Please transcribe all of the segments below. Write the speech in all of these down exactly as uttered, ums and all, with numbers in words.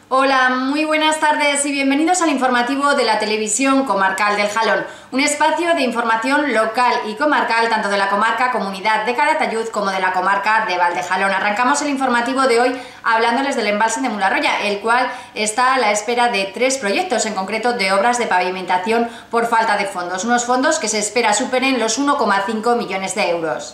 Hola, muy buenas tardes y bienvenidos al informativo de la televisión comarcal del Jalón, un espacio de información local y comarcal tanto de la comarca Comunidad de Calatayud como de la comarca de Valdejalón. Arrancamos el informativo de hoy hablándoles del embalse de Mularroya, el cual está a la espera de tres proyectos, en concreto de obras de pavimentación por falta de fondos, unos fondos que se espera superen los uno coma cinco millones de euros.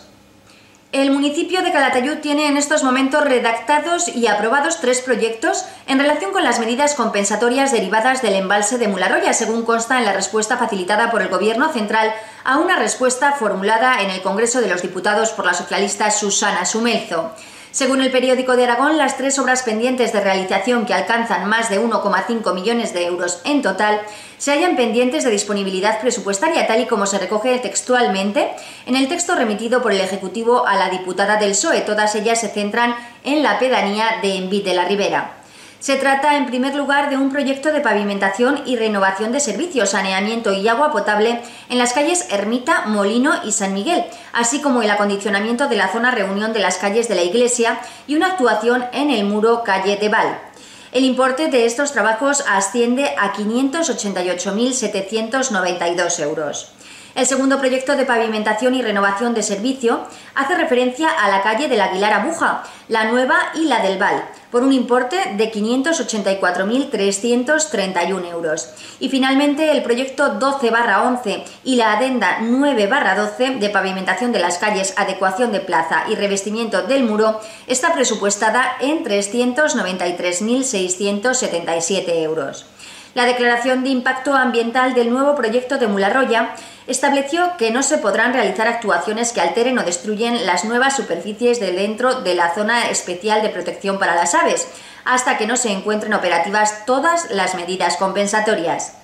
El municipio de Calatayud tiene en estos momentos redactados y aprobados tres proyectos en relación con las medidas compensatorias derivadas del embalse de Mularroya, según consta en la respuesta facilitada por el Gobierno central a una respuesta formulada en el Congreso de los Diputados por la socialista Susana Sumelzo. Según el periódico de Aragón, las tres obras pendientes de realización, que alcanzan más de uno coma cinco millones de euros en total, se hallan pendientes de disponibilidad presupuestaria, tal y como se recoge textualmente en el texto remitido por el Ejecutivo a la diputada del P S O E. Todas ellas se centran en la pedanía de Envid de la Ribera. Se trata, en primer lugar, de un proyecto de pavimentación y renovación de servicios, saneamiento y agua potable en las calles Ermita, Molino y San Miguel, así como el acondicionamiento de la zona reunión de las calles de la Iglesia y una actuación en el muro calle de Val. El importe de estos trabajos asciende a quinientos ochenta y ocho mil setecientos noventa y dos euros. El segundo proyecto de pavimentación y renovación de servicio hace referencia a la calle del Aguilar Abuja, la Nueva y la del Val, por un importe de quinientos ochenta y cuatro mil trescientos treinta y uno euros. Y finalmente el proyecto doce barra once y la adenda nueve barra doce de pavimentación de las calles, adecuación de plaza y revestimiento del muro está presupuestada en trescientos noventa y tres mil seiscientos setenta y siete euros. La declaración de impacto ambiental del nuevo proyecto de Mularroya estableció que no se podrán realizar actuaciones que alteren o destruyen las nuevas superficies de dentro de la zona especial de protección para las aves, hasta que no se encuentren operativas todas las medidas compensatorias.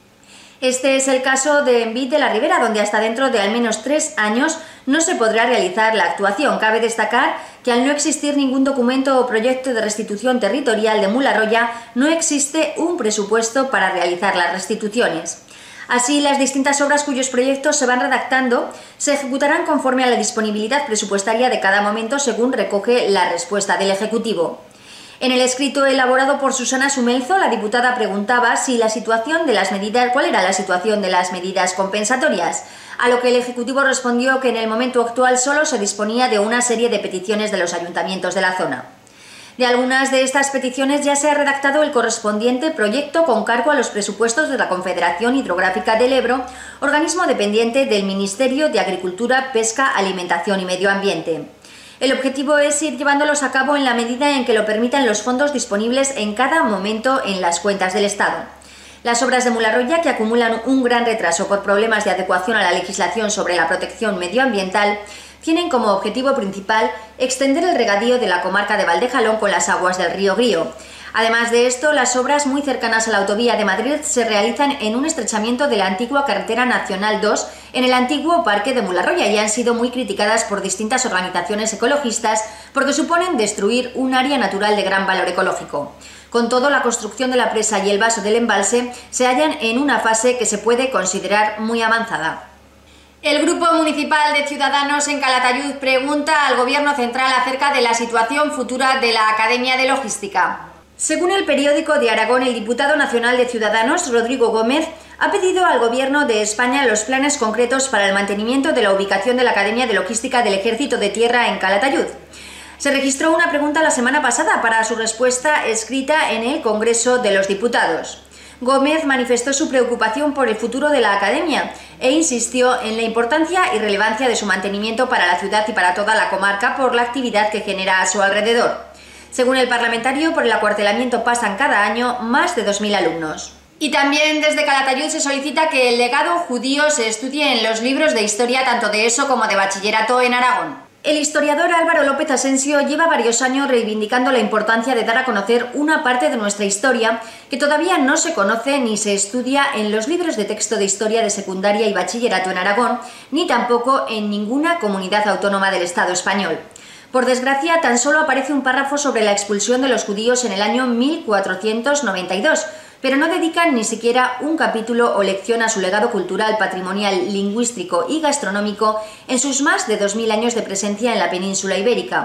Este es el caso de Envid de la Ribera, donde hasta dentro de al menos tres años no se podrá realizar la actuación. Cabe destacar que al no existir ningún documento o proyecto de restitución territorial de Mularroya, no existe un presupuesto para realizar las restituciones. Así, las distintas obras cuyos proyectos se van redactando se ejecutarán conforme a la disponibilidad presupuestaria de cada momento, según recoge la respuesta del Ejecutivo. En el escrito elaborado por Susana Sumelzo, la diputada preguntaba si la situación de las medidas, cuál era la situación de las medidas compensatorias, a lo que el Ejecutivo respondió que en el momento actual solo se disponía de una serie de peticiones de los ayuntamientos de la zona. De algunas de estas peticiones ya se ha redactado el correspondiente proyecto con cargo a los presupuestos de la Confederación Hidrográfica del Ebro, organismo dependiente del Ministerio de Agricultura, Pesca, Alimentación y Medio Ambiente. El objetivo es ir llevándolos a cabo en la medida en que lo permitan los fondos disponibles en cada momento en las cuentas del Estado. Las obras de Mularroya, que acumulan un gran retraso por problemas de adecuación a la legislación sobre la protección medioambiental, tienen como objetivo principal extender el regadío de la comarca de Valdejalón con las aguas del río Grío. Además de esto, las obras muy cercanas a la autovía de Madrid se realizan en un estrechamiento de la antigua carretera nacional dos en el antiguo parque de Mularroya y han sido muy criticadas por distintas organizaciones ecologistas porque suponen destruir un área natural de gran valor ecológico. Con todo, la construcción de la presa y el vaso del embalse se hallan en una fase que se puede considerar muy avanzada. El Grupo Municipal de Ciudadanos en Calatayud pregunta al Gobierno central acerca de la situación futura de la Academia de Logística. Según el periódico de Aragón, el diputado nacional de Ciudadanos, Rodrigo Gómez, ha pedido al Gobierno de España los planes concretos para el mantenimiento de la ubicación de la Academia de Logística del Ejército de Tierra en Calatayud. Se registró una pregunta la semana pasada para su respuesta escrita en el Congreso de los Diputados. Gómez manifestó su preocupación por el futuro de la Academia e insistió en la importancia y relevancia de su mantenimiento para la ciudad y para toda la comarca por la actividad que genera a su alrededor. Según el parlamentario, por el acuartelamiento pasan cada año más de dos mil alumnos. Y también desde Calatayud se solicita que el legado judío se estudie en los libros de historia tanto de ESO como de bachillerato en Aragón. El historiador Álvaro López Asensio lleva varios años reivindicando la importancia de dar a conocer una parte de nuestra historia que todavía no se conoce ni se estudia en los libros de texto de historia de secundaria y bachillerato en Aragón, ni tampoco en ninguna comunidad autónoma del Estado español. Por desgracia, tan solo aparece un párrafo sobre la expulsión de los judíos en el año mil cuatrocientos noventa y dos, pero no dedican ni siquiera un capítulo o lección a su legado cultural, patrimonial, lingüístico y gastronómico en sus más de dos mil años de presencia en la península ibérica.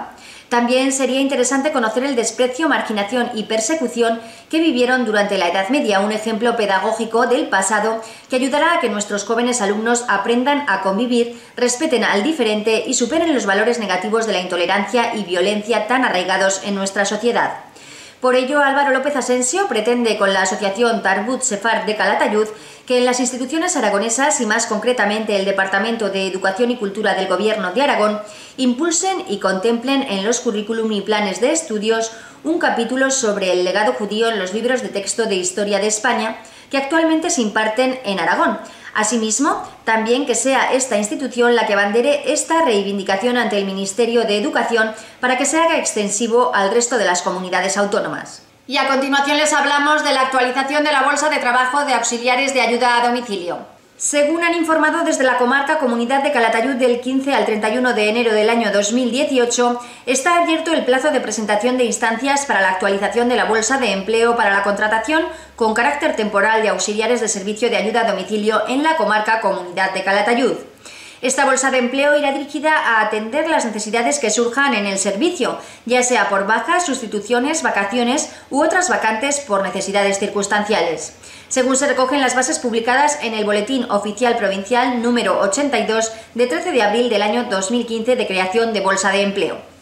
También sería interesante conocer el desprecio, marginación y persecución que vivieron durante la Edad Media, un ejemplo pedagógico del pasado que ayudará a que nuestros jóvenes alumnos aprendan a convivir, respeten al diferente y superen los valores negativos de la intolerancia y violencia tan arraigados en nuestra sociedad. Por ello, Álvaro López Asensio pretende con la asociación Tarbut Sefard de Calatayud que en las instituciones aragonesas y más concretamente el Departamento de Educación y Cultura del Gobierno de Aragón impulsen y contemplen en los currículum y planes de estudios un capítulo sobre el legado judío en los libros de texto de Historia de España que actualmente se imparten en Aragón. Asimismo, también que sea esta institución la que abandere esta reivindicación ante el Ministerio de Educación para que se haga extensivo al resto de las comunidades autónomas. Y a continuación les hablamos de la actualización de la bolsa de trabajo de auxiliares de ayuda a domicilio. Según han informado desde la comarca Comunidad de Calatayud, del quince al treinta y uno de enero del año dos mil dieciocho, está abierto el plazo de presentación de instancias para la actualización de la bolsa de empleo para la contratación con carácter temporal de auxiliares de servicio de ayuda a domicilio en la comarca Comunidad de Calatayud. Esta bolsa de empleo irá dirigida a atender las necesidades que surjan en el servicio, ya sea por bajas, sustituciones, vacaciones u otras vacantes por necesidades circunstanciales, según se recogen las bases publicadas en el Boletín Oficial Provincial número ochenta y dos de trece de abril del año dos mil quince de creación de bolsa de empleo.